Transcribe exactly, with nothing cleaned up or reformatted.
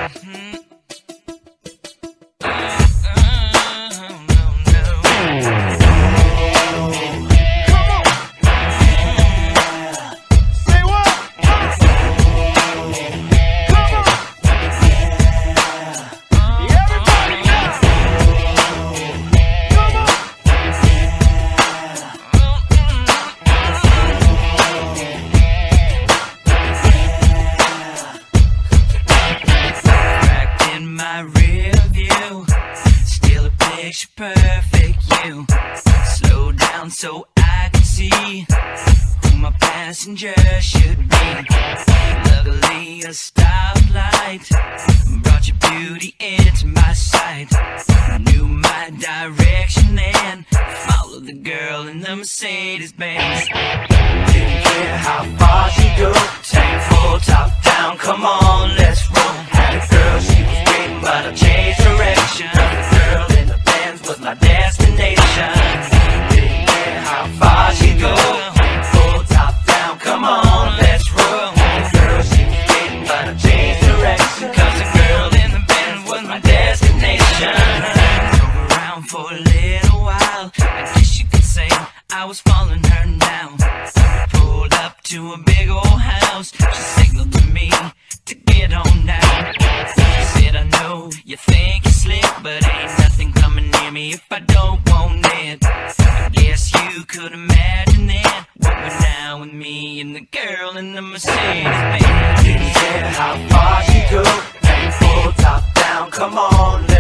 Perfect you. Slow down so I can see who my passenger should be. Luckily a stoplight brought your beauty into my sight. Knew my direction and followed the girl in the Mercedes Benz. Didn't care how far she go, tank full, top down, come on, let's roll. Had a girl, she was waiting, but I changed direction. The girl in the Benz was my destination. Didn't care how far she go, tank full, top down, come on, let's roll. Had a girl, she was waiting, but I changed direction. Cause the girl in the Benz was my destination. Drove around for a little while, I guess you could say I was following her now. Pulled up to a big old house, she signaled to me to get on down. She said, I know you think you're slick, but ain't nothing coming near me if I don't want it. I guess you could imagine it. What went down with me and the girl in the Mercedes Benz. Didn't care how far she go, tank full, top down, come on, let's